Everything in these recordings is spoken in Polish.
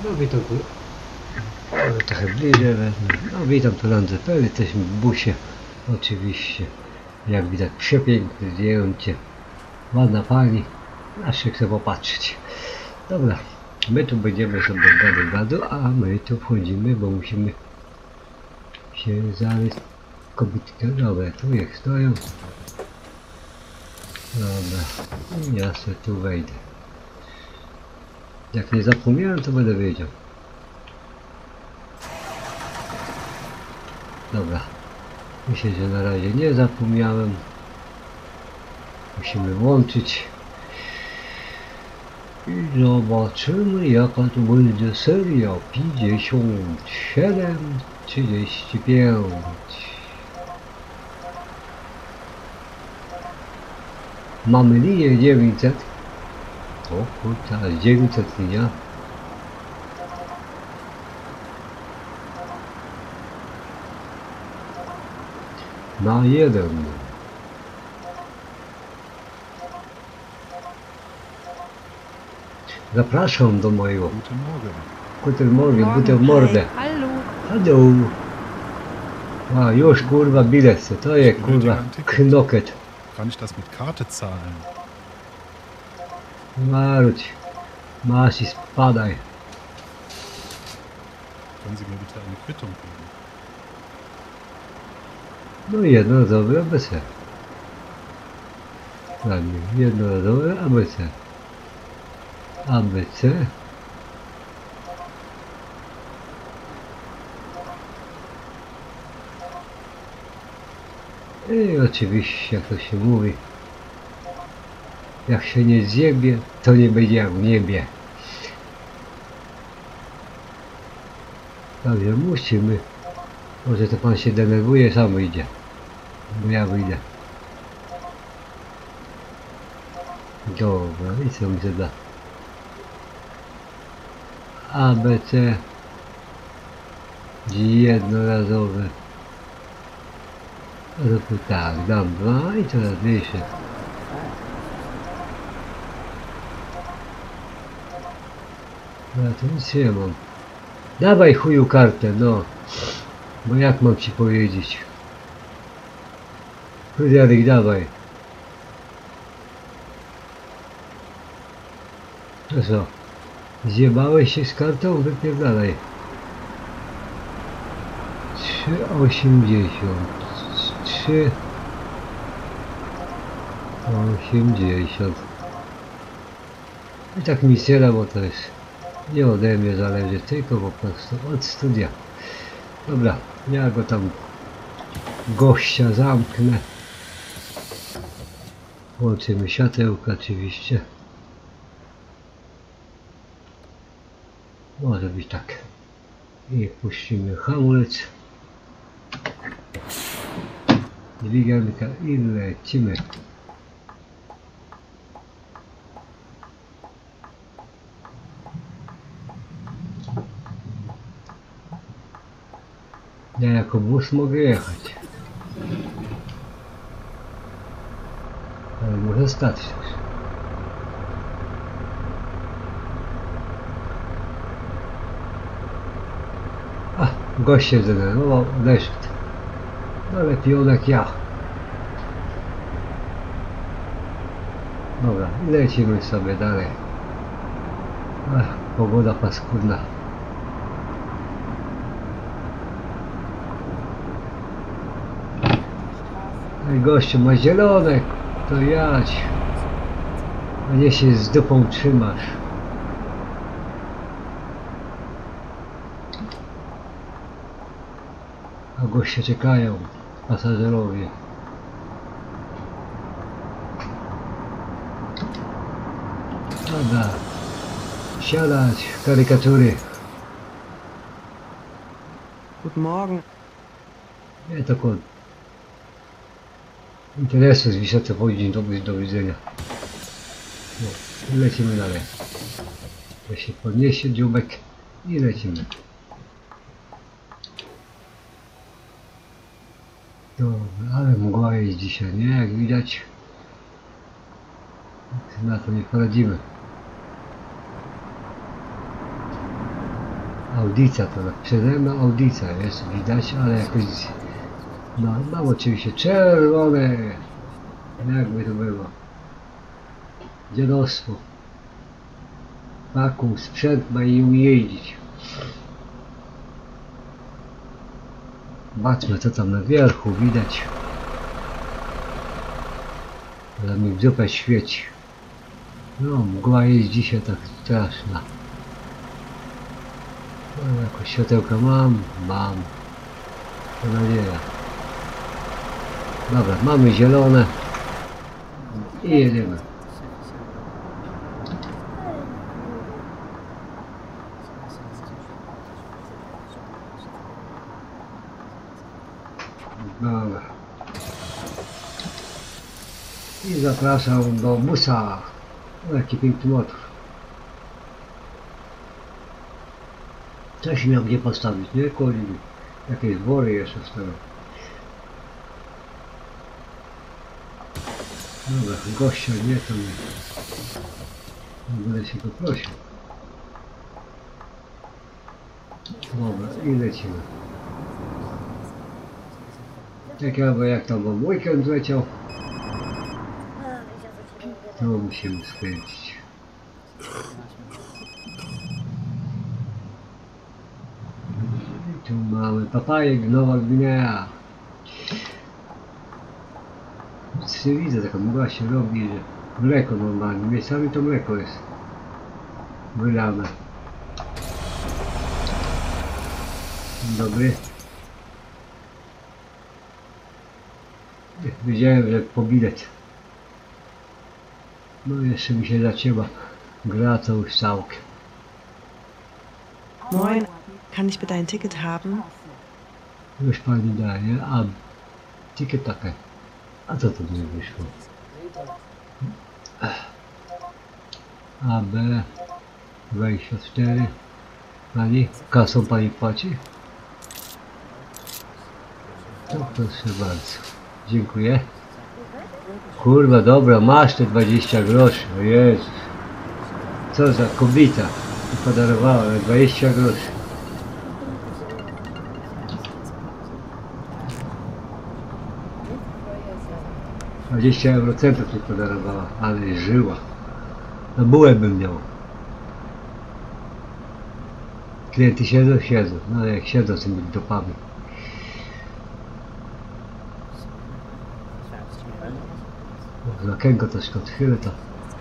No witam tu, trochę bliżej wezmę. No witam tu Landzepel, jesteśmy w busie. Oczywiście, jak widać przepiękne zdjęcie. Ładna pani, aż się chce popatrzeć. Dobra, my tu będziemy sobie gadu, a my tu wchodzimy, bo musimy się znaleźć kobitkę. Dobra, tu jak stoją. Dobra, i ja sobie tu wejdę. Jak nie zapomniałem, to będę wiedział. Dobra, myślę, że na razie nie zapomniałem. Musimy włączyć i zobaczymy, jaka to będzie seria 57-35. Mamy linię 900. O kurczę, 900 linia. Na 1. Zapraszam do mojego. Guten Morgen, guten Morgen. Hallo. Hallo. A już kurwa bilet, to jest kurwa knoket. Kann ich das mit Karte zahlen? Maruć. Masz i spadaj. Können Sie mir bitte eine Quittung geben? No jednorazowy ABC. Ładnie, jednorazowy ABC. ABC. I oczywiście, jak to się mówi, jak się nie zjebie, to nie będzie jak w niebie. Także musimy. Może to pan się denerwuje, sam wyjdzie. Bo ja wyjdę. Dobra, i co mi się da? ABC. Jednorazowe. Zróbmy tak, dam 2 i coraz mniejsze. Ja tu nic nie mam. Dawaj chuju kartę, no. Bo jak mam ci powiedzieć? Fryderyk, dawaj. To co? Zjebałeś się z kartą? Wypierdalaj. 3,80. 3,80. I tak mi się da, bo to jest nie ode mnie zależy, tylko po prostu od studia. Dobra, ja go tam gościa zamknę. Włączymy światełka oczywiście. Może być tak. I puścimy hamulec. Dźwiganka i lecimy. Ja jako bus mogę jechać. Ale może stać też. A, gość się zdenerwował, odeszedł. No lepiej on jak ja. Dobra, lecimy sobie dalej. Ach, pogoda paskudna. Ej gościu, ma zielone, to jadź. A nie się z dupą trzymasz. A goście czekają, pasażerowie. Dobra, siadać w karykatury. Guten Morgen. Nie to kod. Interesy z wysoce powiedzieć do widzenia. No, i lecimy dalej. Ja się podniesie dziubek i lecimy. Dobra, ale mgła jest dzisiaj, nie? Jak widać. Na to nie poradzimy. Audica to tak, przede mną Audica jest widać, ale jakoś no mam oczywiście czerwone, jakby to było, dziadostwo. Taką sprzęt ma i umie jeździć. Zobaczmy co tam na wierzchu widać. Ale mi w dupę świeci. No mgła jest dzisiaj tak straszna. No, jakoś światełka mam. To nadzieja. Dobra, mamy zielone. I jedziemy. Dobra. I zapraszam do busa. O, jaki piękny motor. Coś miał gdzie postawić, nie? Kurde, jakieś wory jeszcze stoją. Dobra, gościa nie, to nie. Będę się go prosił. Dobra, i lecimy. Ciekawe jak tam wam weekend leciał. To musimy skręcić. I tu mamy papajek, Nowa Gwinea. Widzę, taka mgła się robi, że mleko normalnie, miejscami to mleko jest wylane. Dzień dobry. Wiedziałem, że po bilet. No jeszcze mi się zacięła gra to już całkiem. Moin, kann ich bitte ein Ticket haben? Już pani daje, a ticket takie. A co to mi wyszło? AB 24. Pani? Kasą pani płaci? To proszę bardzo. Dziękuję. Kurwa, dobra, masz te 20 groszy. O Jezus. Co za kobieta mi podarowała 20 groszy. €20 mi podarowała, ale żyła. Na bułę bym miał. Klienty siedzą. No jak siedzą z tymi dopami. Z okienko troszkę odchylę to.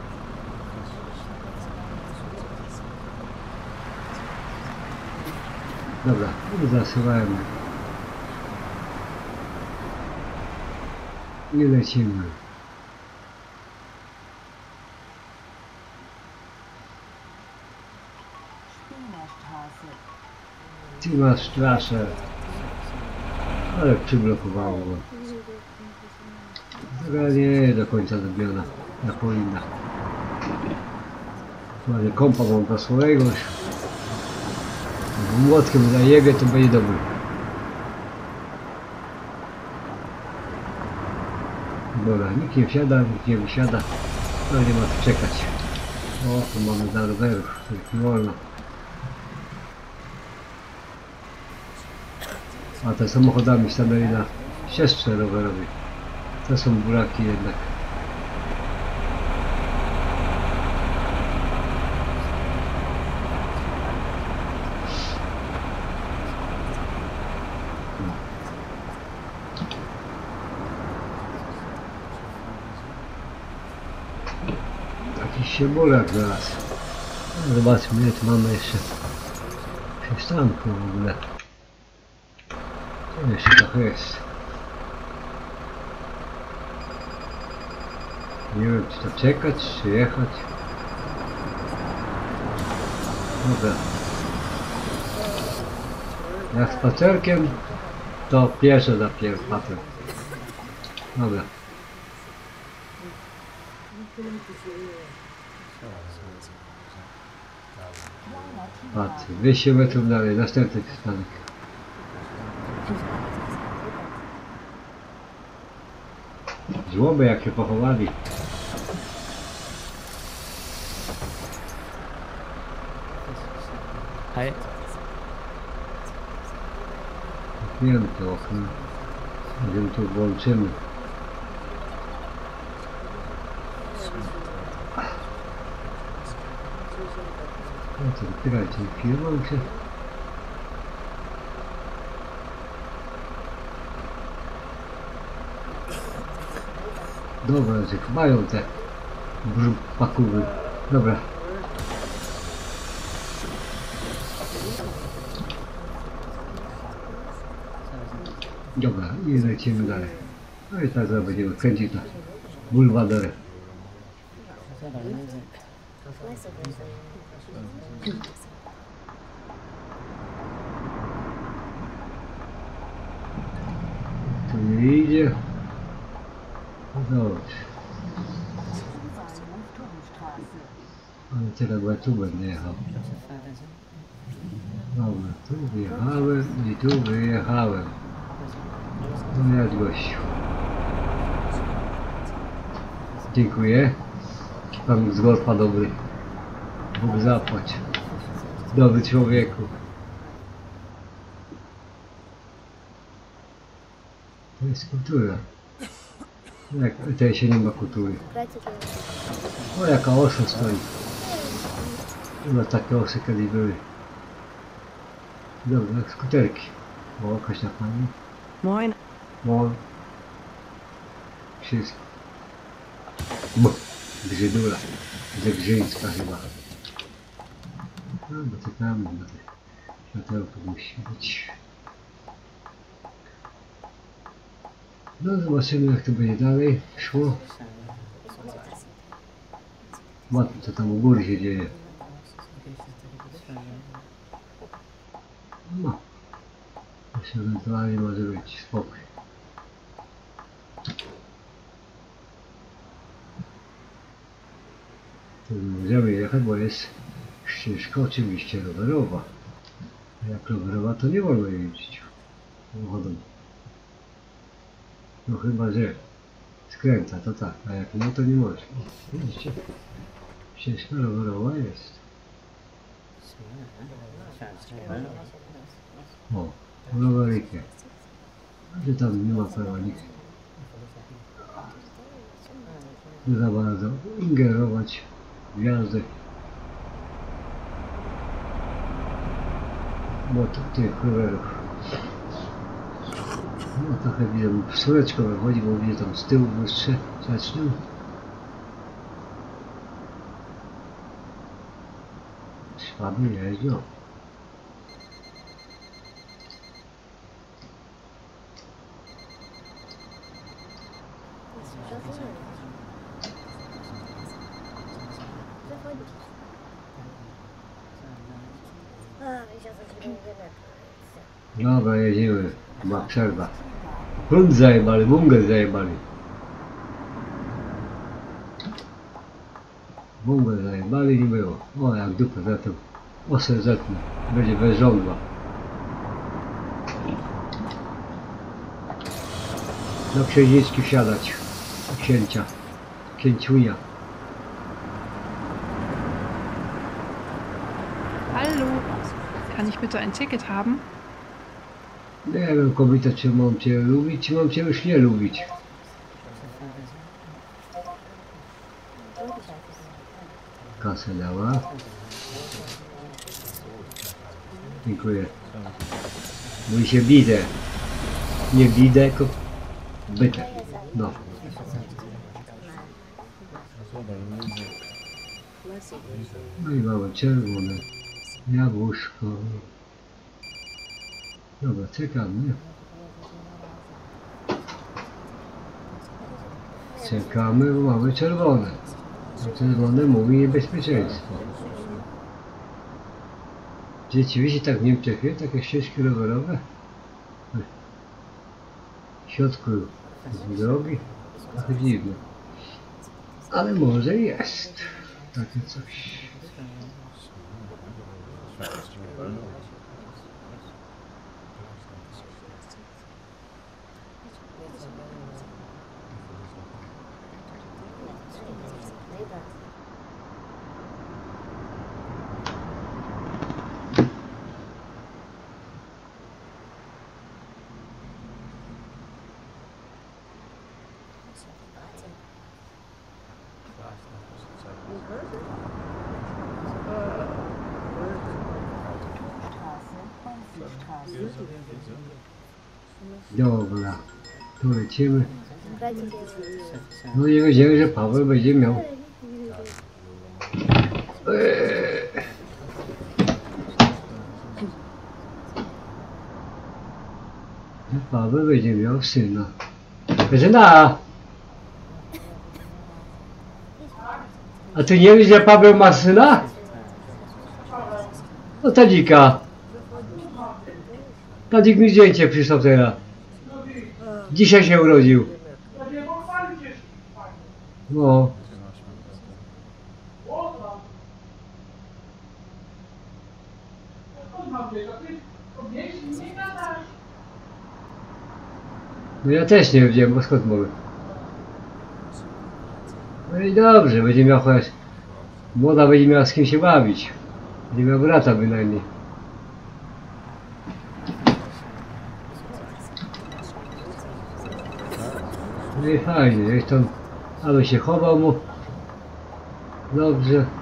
Dobra, i zasyłałem. I lecimy. Timmerstraße. Ale przyblokowało go. Droga nie do końca zrobiona. Na powinna. Ładnie kompa mam do swojego. Młotkiem zajebie, to będzie dobry. Dobra, nikt nie wsiada, nikt nie wysiada. No nie ma co czekać. O, tu mamy dla rowerów, nie wolno. A te samochodami stanęli na ścieżce rowerowej. To są buraki jednak. Jakiś się burak znalazł. No, zobaczmy, ile tu mamy jeszcze przystanku w ogóle. To jeszcze trochę jest. Nie wiem, czy to czekać, czy jechać. Dobra. Jak spacerkiem, to pieszo za patrol. Dobra. Patrz, 200 metrów dalej, następny przystanek. Żłoby jak się pochowali. Hej. zamknięte okno. Zanim to włączymy. No to wypierajcie chwilę, się. Dobra, że mają te brzuchpakuwy. Dobra. Dobra, i lecimy dalej. No i tak zaraz będziemy kręcić na bulwadorę. Tu nie idzie. Dobrze. Ale teraz bo ja tu będę jechał. Dobra, tu wjechałem i tu wyjechałem. No jak gościu. Dziękuję. Pan z golfa dobry. Bóg zapłać. Dobry człowieku. To jest kultura. Jak tutaj się nie ma kultury. O, jaka osa stoi. Chyba takie osy kiedyś były. Dobra, jak skuterki. O, jakaś na pani. Moin. No. Wszystko. Grzydula. Zegrzyńska chyba. No, dotykamy, bo te światełko musi być. No, zobaczymy jak to będzie dalej szło. Zobaczmy co tam u góry się dzieje. No. Jeszcze ewentualnie może być spokój. Tu nie możemy jechać, bo jest ścieżka oczywiście rowerowa. A jak rowerowa to nie wolno jeździć samochodem. No chyba, że skręca, to tak, a jak nie, to nie może. Widzicie? Ścieżka rowerowa jest. O, rowerykiem. Gdzie tam nie ma peronik. Nie za bardzo ingerować w jazdę. Bo to tych rowerów. No trochę widzę, słoneczko wychodzi, bo widzę tam z tyłu wyższe zaczną. Szwaby jeżdżą. Dobra, jedziemy. Ma przerwa. Prąd zajebali, bungę zajebali. Bungę zajebali nie było. O, jak dupę za tym osę zetnę. Będzie bez żądła. Na księżniczki wsiadać. Księcia. Księciunia. Hallo. Kann ich bitte ein Ticket haben? Nie wiem, kobieta, czy mam cię lubić, czy mam cię już nie lubić. Kasę dała. Dziękuję. Mówi się bidę. Nie bidę, tylko byte. No. No i mamy czerwone jabłuszko. Dobra, czekamy. Czekamy, bo mamy czerwone. A czerwone mówi niebezpieczeństwo. Rzeczywiście tak w Niemczech jest, takie ścieżki rowerowe. W środku drogi. Trochę dziwne. Ale może jest. Takie coś. Dobra, tu lecimy. No nie wiedziałem, że Paweł będzie miał. Że Paweł będzie miał syna. Katarzyna! A ty nie wiesz, że Paweł ma syna? No Tadzika. Tadzik mi zdjęcie przysłał teraz. Dzisiaj się urodził. No. No ja też nie wiedziałem, bo skąd mogę. No i dobrze, będzie miał chociaż... Młoda będzie miała z kim się bawić. Będzie miał brata bynajmniej. No i fajnie, jak tam... aby się chował mu. Dobrze.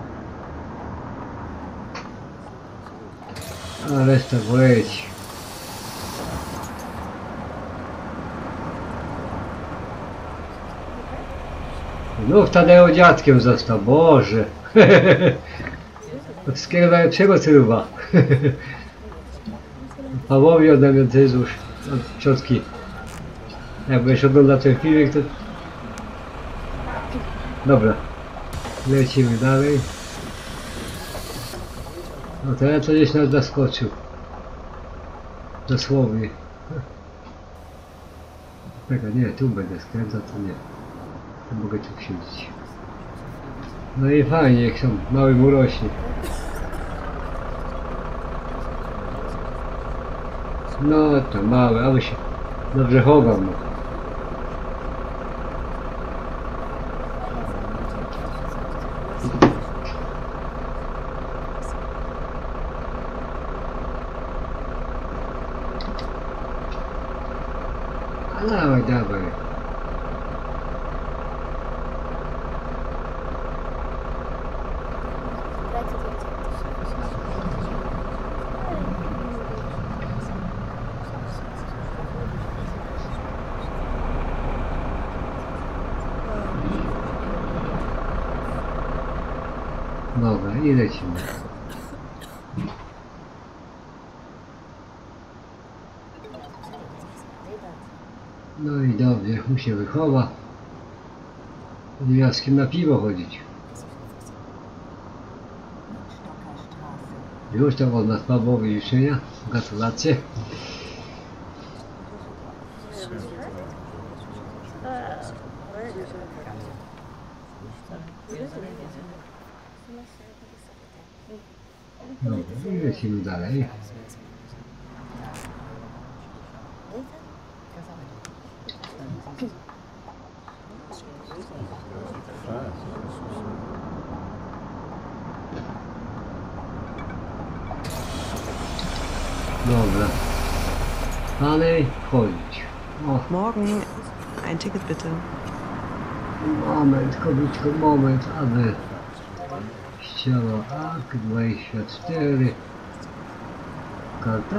A reszta poleci. No Tadeo dziadkiem został, Boże. Wszystkiego najlepszego cyruba. Pawłowi ode mnie też już od ciotki. Jak będziesz oglądał ten filmik, to... Dobra. Lecimy dalej. No teraz to gdzieś nas zaskoczył. Dosłownie. Czekaj, nie, tu będę skręcał, to nie. To mogę tu wsiąść. No i fajnie, jak są mały mu rośnie. No to mały, aby się dobrze chował. No. A dawaj, dawaj. Dobra, i lecimy. No i dobrze, mu się wychowa. Nie miał z kim na piwo chodzić. Już to od nas Pawłowi życzenia. Gratulacje. Dobra, i lecimy dalej. Dobra. Dalej wchodzić. O, Morgen. Ein Ticket bitte. moment, kobietko, moment, aby chciała AK 24. Karta?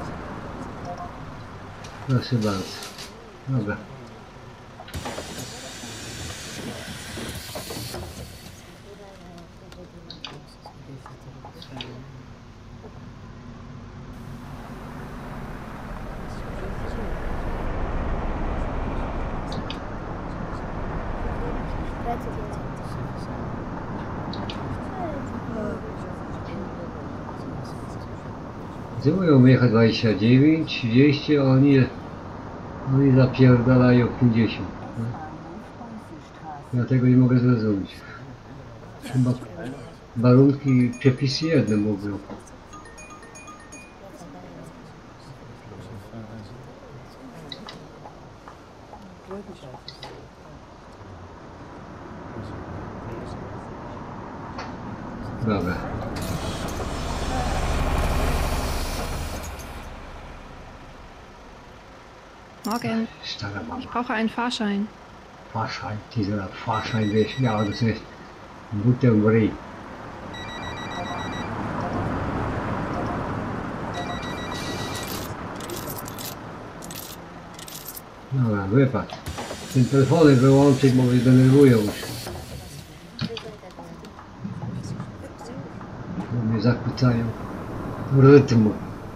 Proszę bardzo. Dobra. Gdzie mają jechać 29, 30, a oni zapierdalają 50. No. Ja tego nie mogę zrozumieć. Chyba warunki, przepisy jedne mówią. Dobra. Morgen. Stara mama. Ich brauche einen Fahrschein. Fahrschein, dieser Fahrschein wiesz, miała, to jest butę w ryj. Dobra, wypadł. Ten telefony wyłączyć, bo mnie denerwują już. Bo mnie zakłócają rytmu.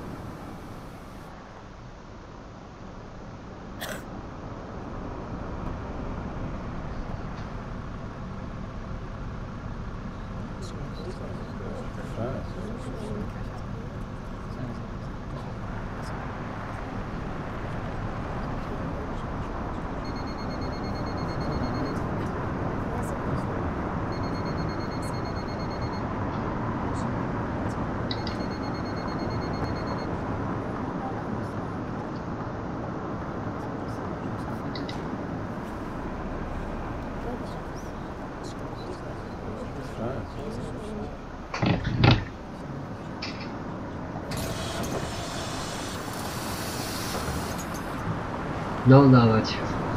No dawać.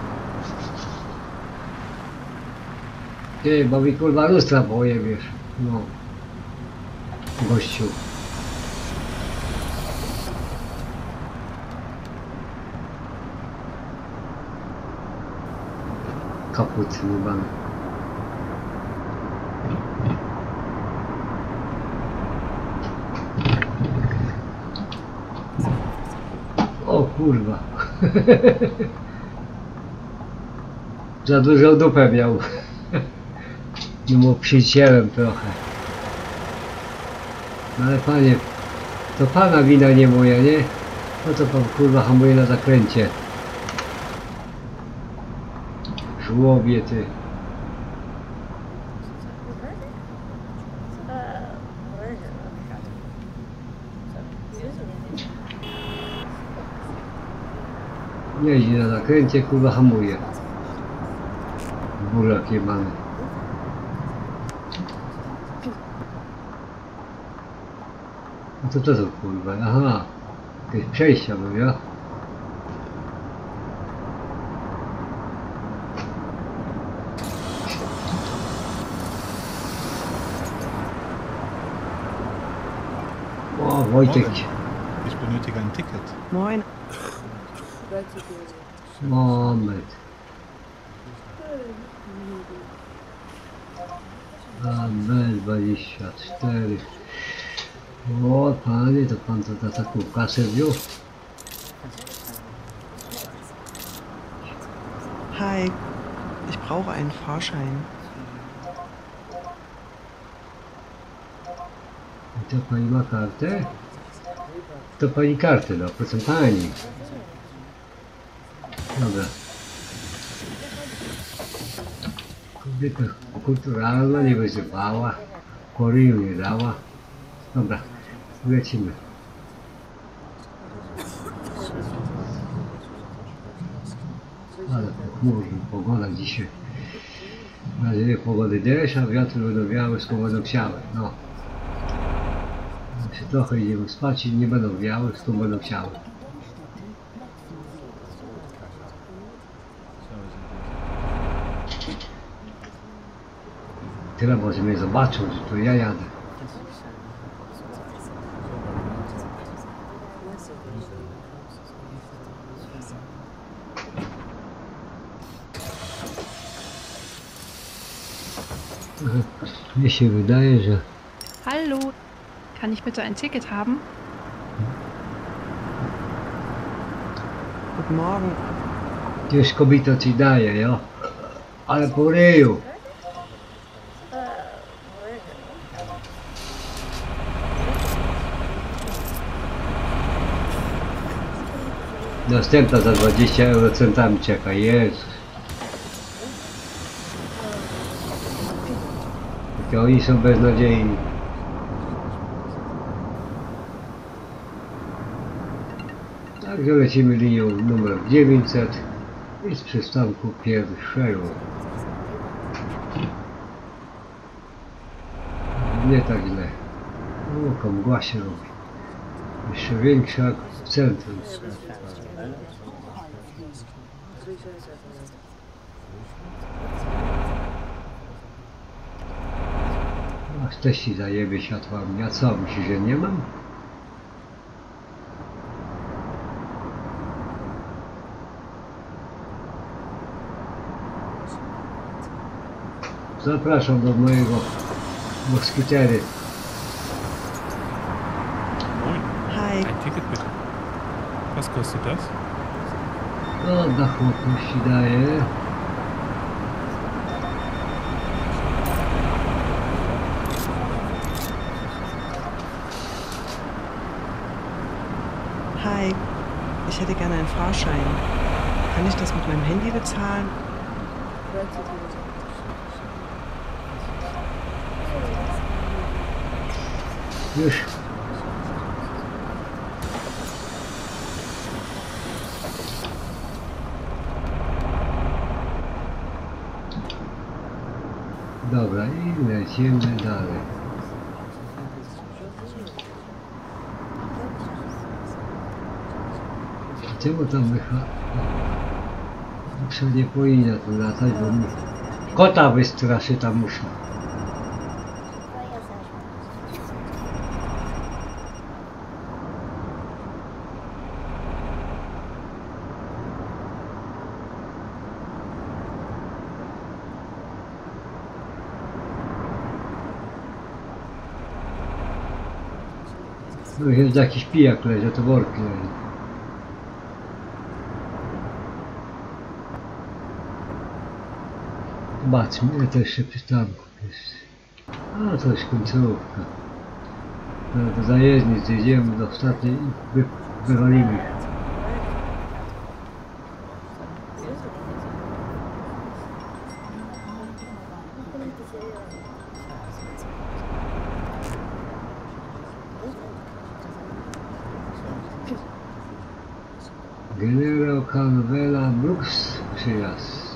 Ty, bo mi kurwa lustra pojebiesz. No. Gościu. Kaput jebany. O kurwa. Za dużą dupę miał. Nie mu przycięłem trochę. No ale panie, to pana wina nie moja, nie? No to pan kurwa hamuje na zakręcie. Żłobie ty. Jeździ na zakręcie, kurwa hamuje. Burak jebany. No to co to kurwa? Aha. Jakieś przejścia były, ja? O, Wojtek. Ich benötige ein Ticket. Moin. Moment. AB24. O panie, to pan to na taką kasę wziął? Hi, ich brauche einen Fahrschein. I to pani ma kartę? To pani kartę da, proszę pani. Dobra. Kobieta kulturalna nie wyzywała, koryju nie dała. Dobra, lecimy. Ale pochmurna pogoda dzisiaj. Na razie pogody deszcz, a wiatry będą wiały, skoro będą chciały. No. Jak się trochę idziemy spać i nie będą wiały, skoro będą chciały. Tyle, bo że mnie zobaczą, że to ja jadę. Mir się wydaje, że... Hallo. Kann ich bitte ein Ticket haben? Guten Morgen. Gdzieś kobieta ci daje, jo? Ale po ryju. Następna za 20 euro centami czeka, Jezus. Jakie oni są beznadziejni. Także lecimy linią numer 900 i z przystanku pierwszego. Nie tak źle. O, mgła się robi. Jeszcze większa jak w centrum. Aż też ci zajebie światłami. A co, myślisz, że nie mam? Zapraszam do mojego moskitery. Moin. Hi. Ein Ticket bitte. Was kostet das? No, na chłopności daje. Hi. Ich hätte gerne einen Fahrschein. Kann ich das mit meinem Handy bezahlen? Już. Dobra, i lecimy dalej. Czemu tam wychodzi? Muszę nie powinna tu latać, bo mi kota wystraszy ta musza. No jest jakiś pijak leży, to worki leży. Zobaczmy, ile to jeszcze przystanków jest. A, to jest końcówka. No, do zajezdnic jedziemy do ostatniej i wywalimy. Generał Carvela Brooks przyjazd.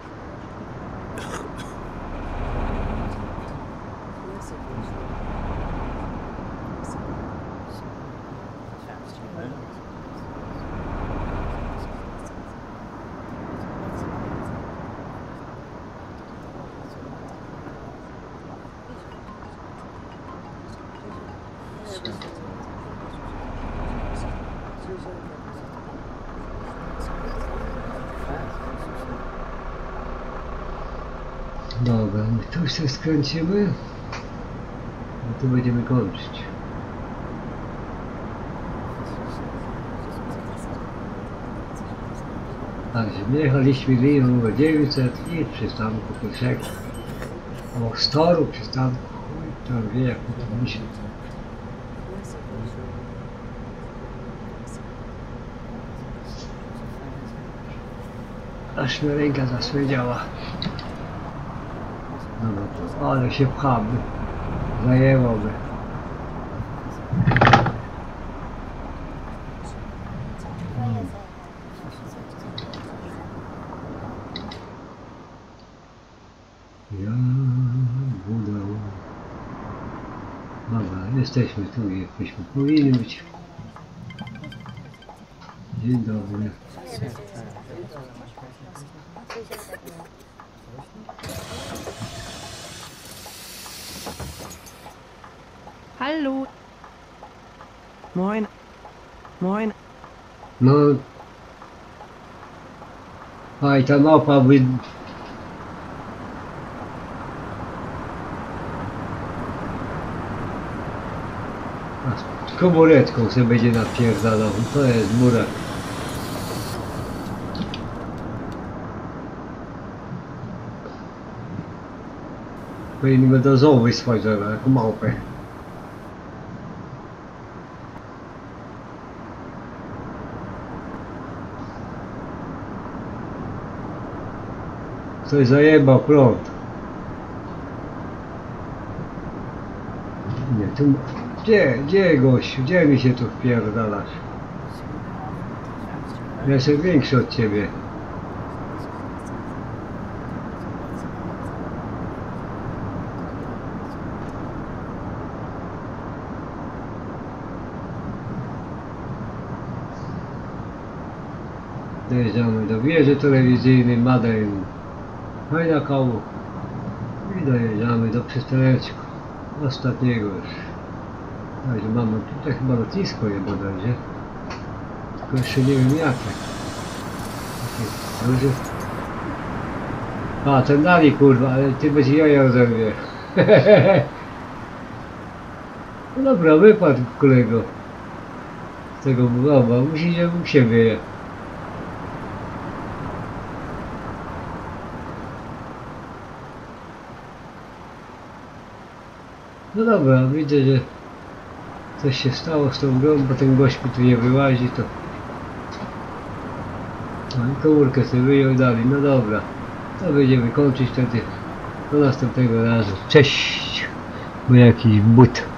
Dobra, my tu się skręcimy. No tu będziemy kończyć. Także jechaliśmy linią numer 900 i przystanku pierwszego. O, z toru przystanku. Tam wie jak to myśli. Aż mi ręka zaswiedziała. No, ale się pchamy. Zajęłoby. Ja budę. Dobra, jesteśmy tu, jakbyśmy powinni być. Dzień dobry. Hallo. Moin. Moin. No. Aj, ta małpa by... Z komóreczką sobie będzie napierdalał. To jest murak. Powinien do zoo wysłać, jako małpę. Ktoś zajebał prąd. Nie, tu... Gdzie gościu? Gdzie mi się tu wpierdalasz? Ja jestem większy od ciebie. Dojeżdżamy do wieży telewizyjnej Madeleine. Fajna koło. I dojeżdżamy do przystaneczku. Ostatniego już. Także mamy tutaj chyba lotnisko je bodajże. Tylko jeszcze nie wiem jakie. Takie duże. A, ten dali kurwa, ale ty bez jaja zerwie. No dobra, wypadł kolego. Z tego budowa, musi się u siebie. No dobra, widzę, że coś się stało z tą grą, bo ten gość mi tu nie wyłazi, to... No i komórkę sobie wyjął i dali, no dobra. To będziemy kończyć wtedy do następnego razu. Cześć! Bo jakiś but.